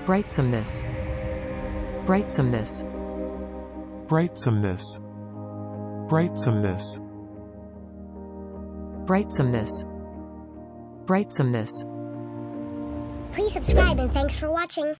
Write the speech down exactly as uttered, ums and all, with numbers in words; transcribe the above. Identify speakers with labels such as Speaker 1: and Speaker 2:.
Speaker 1: brightsomeness, brightsomeness,
Speaker 2: brightsomeness, brightsomeness,
Speaker 1: brightsomeness, brightsomeness.
Speaker 3: Please subscribe and thanks for watching.